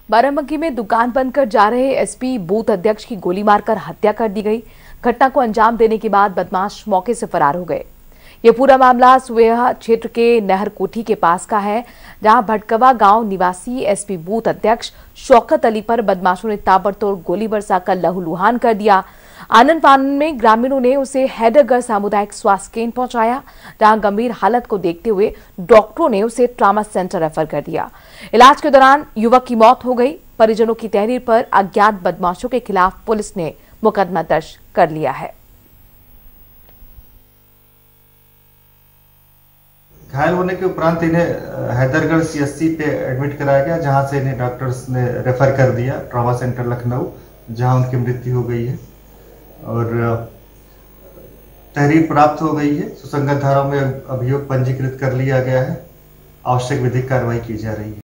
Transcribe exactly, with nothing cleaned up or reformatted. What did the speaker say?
बाराबंकी में दुकान बंद कर जा रहे एसपी बूथ अध्यक्ष की गोली मारकर हत्या कर दी गई। घटना को अंजाम देने के बाद बदमाश मौके से फरार हो गए। ये पूरा मामला सुवेहा क्षेत्र के नहर कोठी के पास का है, जहां भटकवा गांव निवासी एसपी बूथ अध्यक्ष शौकत अली पर बदमाशों ने ताबड़तोड़ गोली बरसाकर लहूलुहान कर दिया। आनंद फानन में ग्रामीणों ने उसे हैदरगढ़ सामुदायिक स्वास्थ्य केंद्र पहुंचाया, जहां गंभीर हालत को देखते हुए डॉक्टरों ने उसे ट्रॉमा सेंटर रेफर कर दिया। इलाज के दौरान युवक की मौत हो गई। परिजनों की तहरीर पर अज्ञात बदमाशों के खिलाफ पुलिस ने मुकदमा दर्ज कर लिया है। घायल होने के उपरांत इन्हें हैदरगढ़ सीएससी पे एडमिट कराया गया, जहां से इन्हें डॉक्टर्स ने रेफर कर दिया ट्रॉमा सेंटर लखनऊ, जहां उनकी मृत्यु हो गई है और तहरीर प्राप्त हो गई है। सुसंगत धाराओं में अभियोग पंजीकृत कर लिया गया है। आवश्यक विधिक कार्रवाई की जा रही है।